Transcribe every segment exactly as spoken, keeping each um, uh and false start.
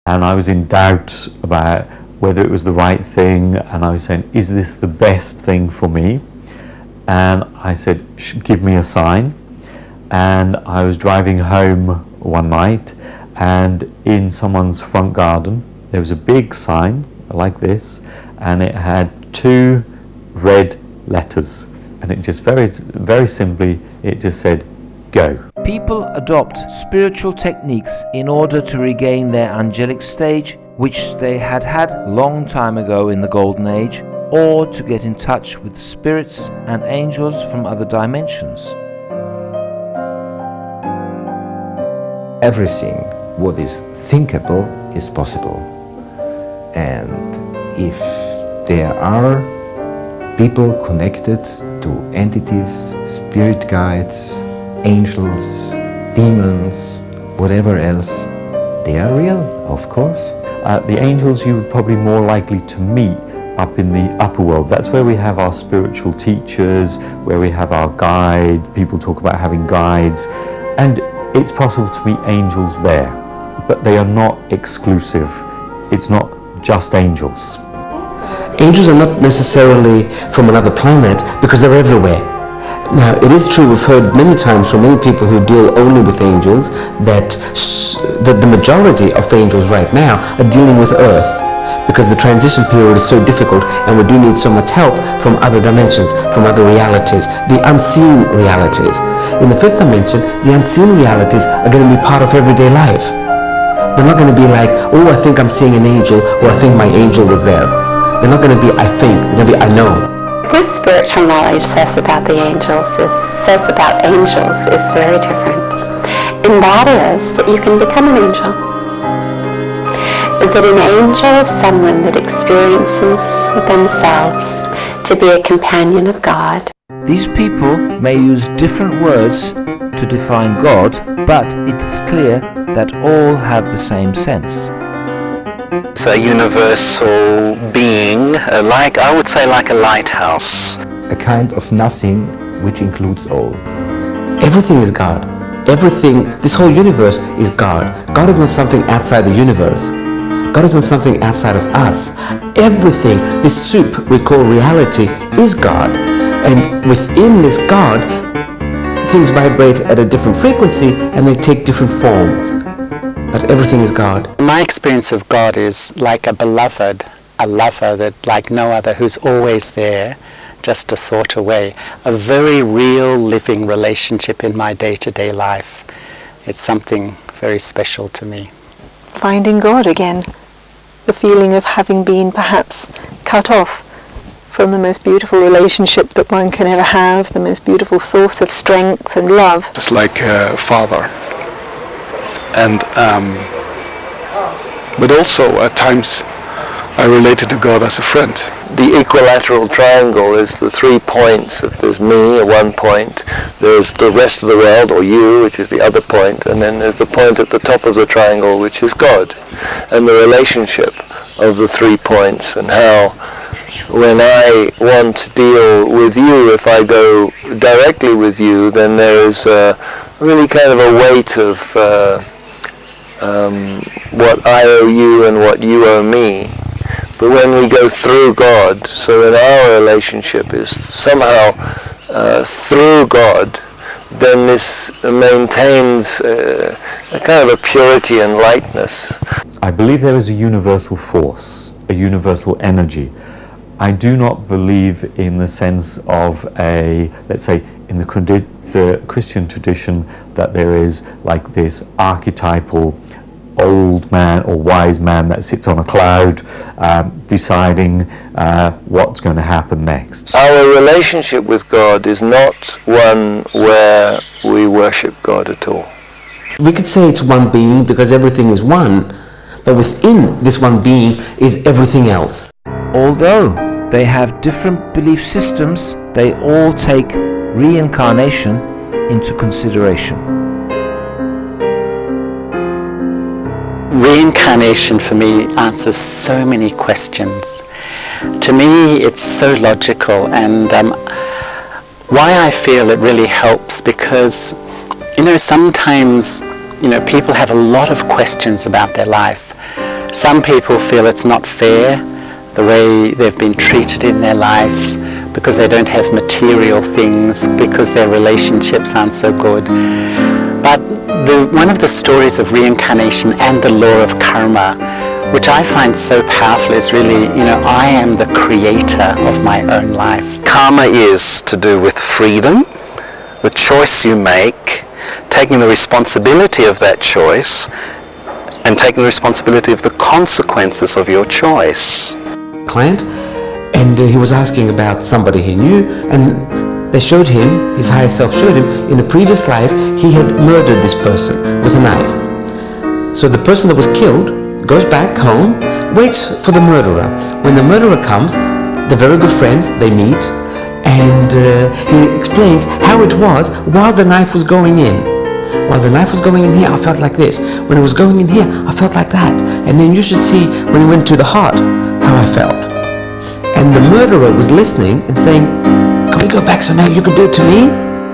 and I was in doubt about whether it was the right thing, and I was saying, is this the best thing for me? And I said, give me a sign. And I was driving home one night, and in someone's front garden there was a big sign like this, and it had two red letters, and it just very very simply, it just said, go. People adopt spiritual techniques in order to regain their angelic stage, which they had had long time ago in the Golden Age, or to get in touch with spirits and angels from other dimensions. Everything what is thinkable is possible, and if there are people connected to entities, spirit guides, angels, demons, whatever else, they are real, of course. Uh, the angels you were probably more likely to meet up in the upper world. That's where we have our spiritual teachers, where we have our guide. People talk about having guides, and it's possible to meet angels there, but they are not exclusive. It's not just angels. Angels are not necessarily from another planet, because they're everywhere. Now, it is true, we've heard many times from many people who deal only with angels that, that the majority of angels right now are dealing with Earth, because the transition period is so difficult, and we do need so much help from other dimensions, from other realities, the unseen realities. In the fifth dimension, the unseen realities are going to be part of everyday life. They're not going to be like, oh, I think I'm seeing an angel, or I think my angel was there. They're not going to be, I think, they're going to be, I know. This spiritual knowledge says about the angels, is, says about angels is very different. And that is that you can become an angel. That an angel is someone that experiences themselves to be a companion of God. These people may use different words to define God, but it is clear that all have the same sense. It's a universal being, uh, like, I would say, like a lighthouse. A kind of nothing which includes all. Everything is God. Everything, this whole universe is God. God is not something outside the universe. God is not something outside of us. Everything, this soup we call reality, is God. And within this God, things vibrate at a different frequency and they take different forms. But everything is God. My experience of God is like a beloved, a lover that like no other, who's always there, just a thought away. A very real living relationship in my day-to-day life. It's something very special to me. Finding God again. The feeling of having been perhaps cut off from the most beautiful relationship that one can ever have, the most beautiful source of strength and love. Just like a father. And um, but also at times I related to God as a friend. The equilateral triangle is the three points. There's me at one point, there's the rest of the world, or you, which is the other point, and then there's the point at the top of the triangle, which is God. And the relationship of the three points, and how when I want to deal with you, if I go directly with you, then there's uh, really kind of a weight of uh, Um, what I owe you and what you owe me. But when we go through God, so that our relationship is somehow uh, through God, then this maintains uh, a kind of a purity and lightness. I believe there is a universal force, a universal energy. I do not believe in the sense of a, let's say, in the, the Christian tradition, that there is like this archetypal old man or wise man that sits on a cloud um, deciding uh, what's going to happen next. Our relationship with God is not one where we worship God at all. We could say it's one being because everything is one, but within this one being is everything else. Although they have different belief systems, they all take reincarnation into consideration. Reincarnation for me answers so many questions. To me it's so logical, and um, why I feel it really helps, because you know sometimes you know people have a lot of questions about their life, Some people feel it's not fair, the way they've been treated in their life, because they don't have material things, because their relationships aren't so good. But the, one of the stories of reincarnation and the law of karma, which I find so powerful, is really, you know, I am the creator of my own life. Karma is to do with freedom, the choice you make, taking the responsibility of that choice, and taking the responsibility of the consequences of your choice. Client, and uh, he was asking about somebody he knew, and they showed him, his higher self showed him, in a previous life he had murdered this person with a knife. So the person that was killed goes back home, waits for the murderer. When the murderer comes, they're very good friends, they meet, and uh, he explains how it was while the knife was going in. While the knife was going in here, I felt like this. When it was going in here, I felt like that. And then you should see, when it went to the heart, how I felt. And the murderer was listening and saying, can we go back so now you can do it to me?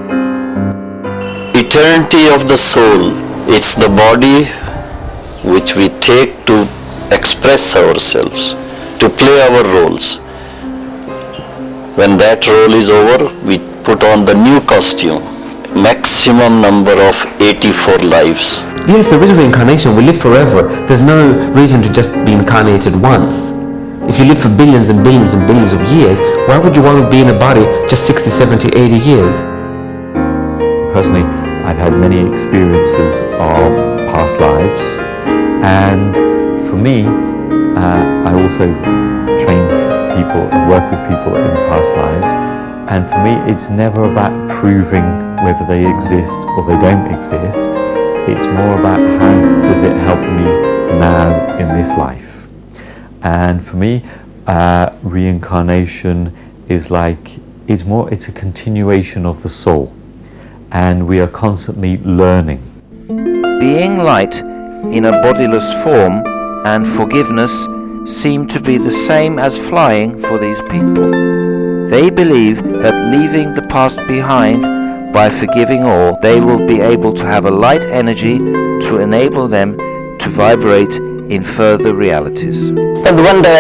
Eternity of the soul, it's the body which we take to express ourselves, to play our roles. When that role is over, we put on the new costume. Maximum number of eighty-four lives. Yes, there is reincarnation. We live forever. There's no reason to just be incarnated once. If you live for billions and billions and billions of years, why would you want to be in a body just sixty, seventy, eighty years? Personally, I've had many experiences of past lives, and for me, uh, I also train people and work with people in past lives, and for me it's never about proving whether they exist or they don't exist. It's more about how does it help me now in this life. And for me, uh, reincarnation is like, it's more, it's a continuation of the soul, and we are constantly learning. Being light in a bodiless form and forgiveness seem to be the same as flying for these people. They believe that leaving the past behind by forgiving all, they will be able to have a light energy to enable them to vibrate in further realities. The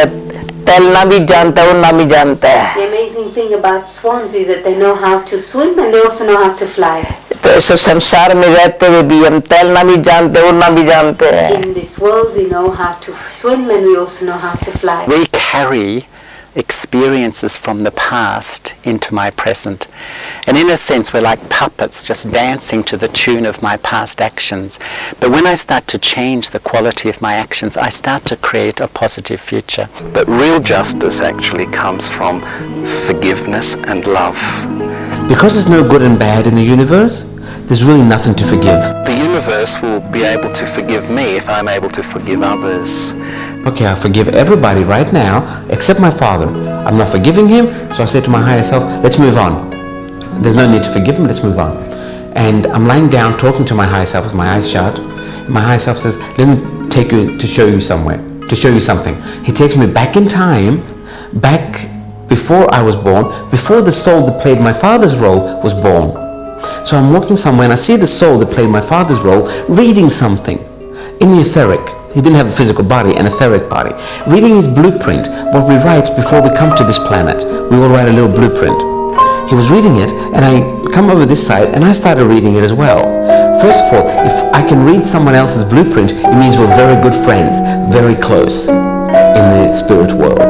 amazing thing about swans is that they know how to swim and they also know how to fly. In this world we know how to swim and we also know how to fly. We carry experiences from the past into my present, and in a sense we're like puppets just dancing to the tune of my past actions. But when I start to change the quality of my actions, I start to create a positive future. But real justice actually comes from forgiveness and love. Because there's no good and bad in the universe, there's really nothing to forgive. The universe will be able to forgive me if I'm able to forgive others. Okay, I forgive everybody right now except my father. I'm not forgiving him, so I say to my higher self, let's move on. There's no need to forgive him, let's move on. And I'm lying down talking to my higher self with my eyes shut. My higher self says, let me take you to show you somewhere, to show you something. He takes me back in time, back before I was born, before the soul that played my father's role was born. So I'm walking somewhere and I see the soul that played my father's role reading something in the etheric. He didn't have a physical body, an etheric body. Reading his blueprint, what we write before we come to this planet. We all write a little blueprint. He was reading it, and I come over this side, and I started reading it as well. First of all, if I can read someone else's blueprint, it means we're very good friends, very close in the spirit world.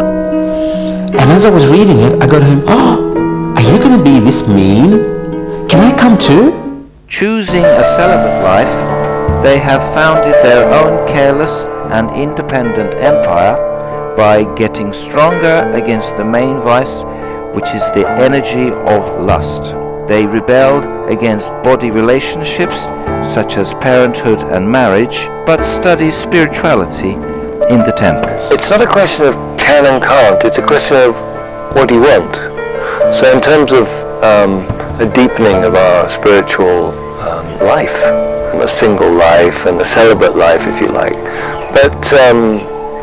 And as I was reading it, I go to him, oh, are you going to be this mean? Can I come too? Choosing a celibate life, they have founded their own careless and independent empire by getting stronger against the main vice, which is the energy of lust. They rebelled against body relationships such as parenthood and marriage, but study spirituality in the temples. It's not a question of can and can't, it's a question of what do you want. So in terms of um, a deepening of our spiritual um, life, a single life and a celibate life, if you like. But um,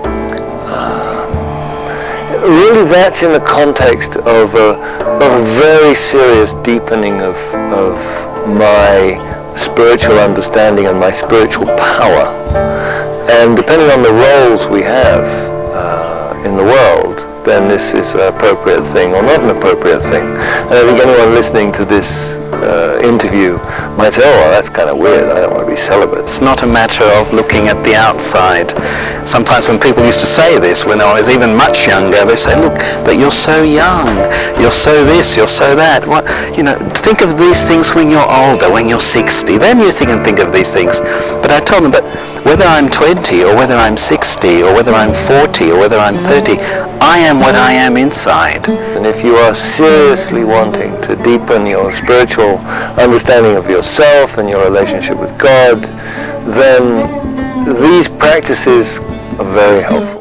uh, really that's in the context of a, of a very serious deepening of, of my spiritual understanding and my spiritual power. And depending on the roles we have uh, in the world, then this is an appropriate thing or not an appropriate thing. And I think anyone listening to this uh, interview might say, oh, well, that's kind of weird, I don't want to be celibate. It's not a matter of looking at the outside. Sometimes when people used to say this, when I was even much younger, they say, look, but you're so young, you're so this, you're so that. What, you know, think of these things when you're older, when you're sixty, then you think and think of these things. But I told them, but whether I'm twenty, or whether I'm sixty, or whether I'm forty, or whether I'm thirty, I am what I am inside. And if you are seriously wanting to deepen your spiritual understanding of yourself and your relationship with God, then these practices are very helpful.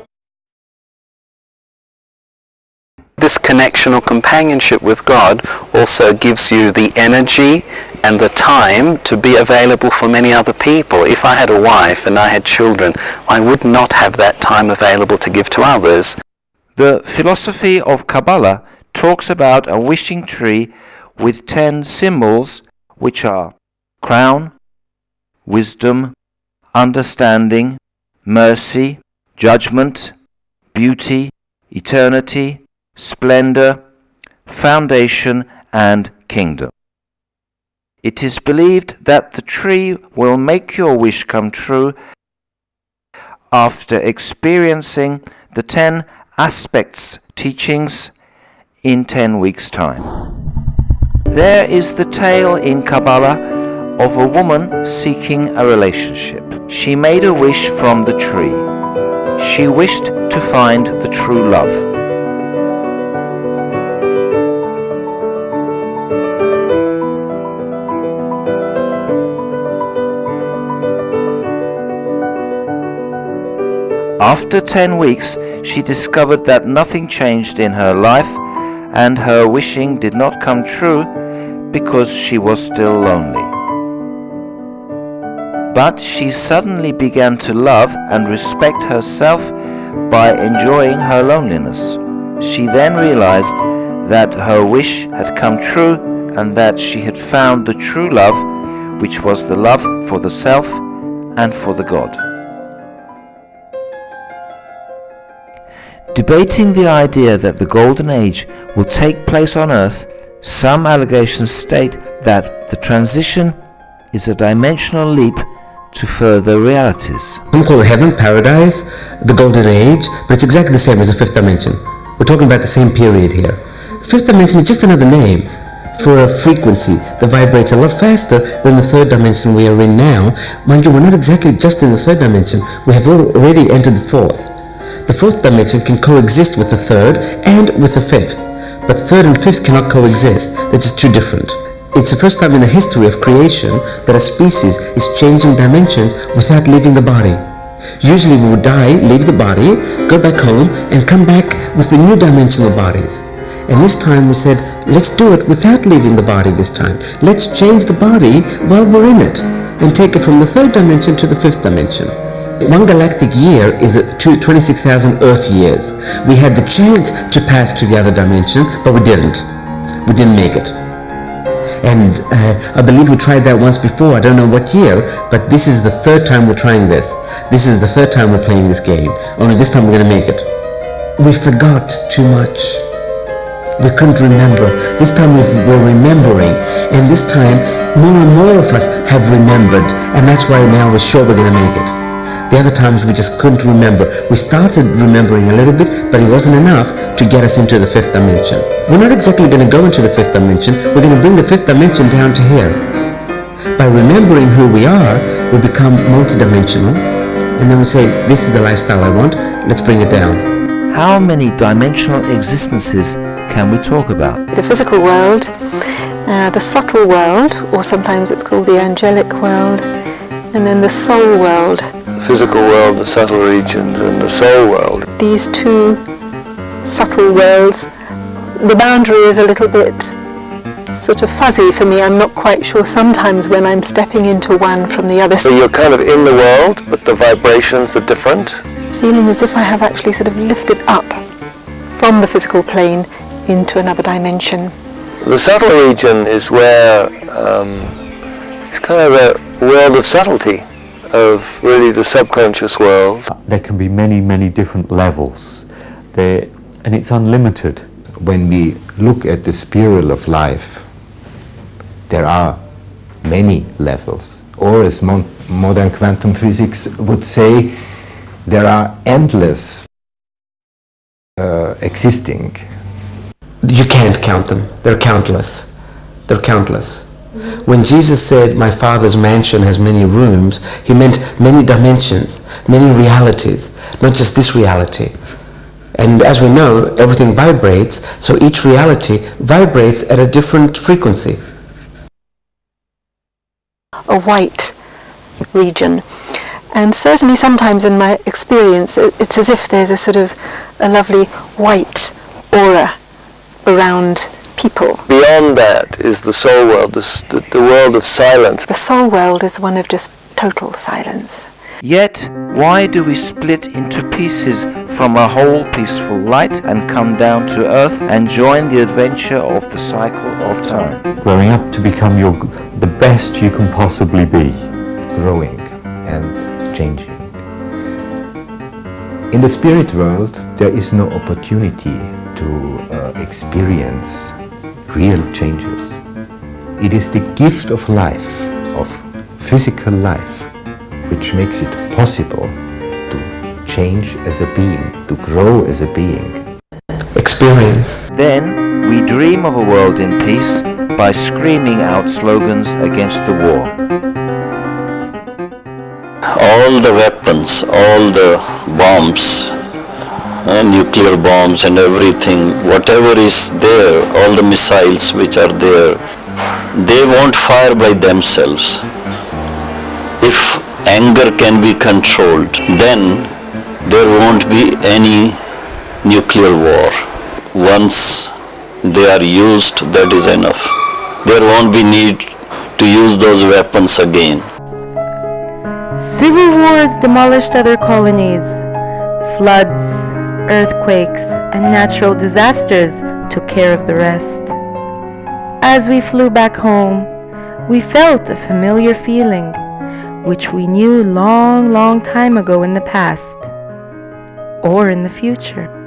This connection or companionship with God also gives you the energy and the time to be available for many other people. If I had a wife and I had children, I would not have that time available to give to others. The philosophy of Kabbalah talks about a wishing tree with ten symbols, which are crown, wisdom, understanding, mercy, judgment, beauty, eternity, splendor, foundation, and kingdom. It is believed that the tree will make your wish come true after experiencing the ten aspects teachings in ten weeks' time. There is the tale in Kabbalah of a woman seeking a relationship. She made a wish from the tree. She wished to find the true love. After ten weeks, she discovered that nothing changed in her life and her wishing did not come true because she was still lonely. But she suddenly began to love and respect herself by enjoying her loneliness. She then realized that her wish had come true and that she had found the true love, which was the love for the self and for the God. Debating the idea that the Golden Age will take place on Earth, some allegations state that the transition is a dimensional leap to further realities. Some call it heaven, paradise, the Golden Age, but it's exactly the same as the fifth dimension. We're talking about the same period here. Fifth dimension is just another name for a frequency that vibrates a lot faster than the third dimension we are in now. Mind you, we're not exactly just in the third dimension, we have already entered the fourth. The fourth dimension can coexist with the third and with the fifth, but third and fifth cannot coexist. They're just too different. It's the first time in the history of creation that a species is changing dimensions without leaving the body. Usually we would die, leave the body, go back home, and come back with the new dimensional bodies. And this time we said, let's do it without leaving the body this time. Let's change the body while we're in it, and take it from the third dimension to the fifth dimension. One galactic year is twenty-six thousand Earth years. We had the chance to pass to the other dimension, but we didn't. We didn't make it. And uh, I believe we tried that once before, I don't know what year, but this is the third time we're trying this. This is the third time we're playing this game. Only this time we're going to make it. We forgot too much. We couldn't remember. This time we're remembering, and this time more and more of us have remembered, and that's why now we're sure we're going to make it. The other times we just couldn't remember. We started remembering a little bit, but it wasn't enough to get us into the fifth dimension. We're not exactly going to go into the fifth dimension, we're going to bring the fifth dimension down to here. By remembering who we are, we become multidimensional, and then we say, this is the lifestyle I want, let's bring it down. How many dimensional existences can we talk about? The physical world, uh, the subtle world, or sometimes it's called the angelic world, and then the soul world. The physical world, the subtle regions, and the soul world. These two subtle worlds, the boundary is a little bit sort of fuzzy for me. I'm not quite sure sometimes when I'm stepping into one from the other. So you're kind of in the world, but the vibrations are different? Feeling as if I have actually sort of lifted up from the physical plane into another dimension. The subtle region is where um, it's kind of a world of subtlety. of really the subconscious world. There can be many, many different levels there, and it's unlimited. When we look at the spiral of life, there are many levels, or as mon modern quantum physics would say, there are endless uh, existing. You can't count them. They're countless. They're countless. When Jesus said, "My Father's mansion has many rooms," he meant many dimensions, many realities, not just this reality. And as we know, everything vibrates, so each reality vibrates at a different frequency. A white region. And certainly sometimes in my experience, it's as if there's a sort of a lovely white aura around people. Beyond that is the soul world, the, the, the world of silence. The soul world is one of just total silence. Yet, why do we split into pieces from a whole peaceful light and come down to earth and join the adventure of the cycle of time? Growing up to become your, the best you can possibly be. Growing and changing. In the spirit world, there is no opportunity to uh, experience real changes. It is the gift of life, of physical life, which makes it possible to change as a being, to grow as a being. Experience. Then we dream of a world in peace by screaming out slogans against the war. All the weapons, all the bombs, uh, nuclear bombs and everything, whatever is there, all the missiles which are there, they won't fire by themselves. If anger can be controlled, then there won't be any nuclear war. Once they are used, that is enough. There won't be need to use those weapons again. Civil wars demolished other colonies. Floods, earthquakes, and natural disasters took care of the rest. As we flew back home, we felt a familiar feeling, which we knew long, long time ago in the past, or in the future.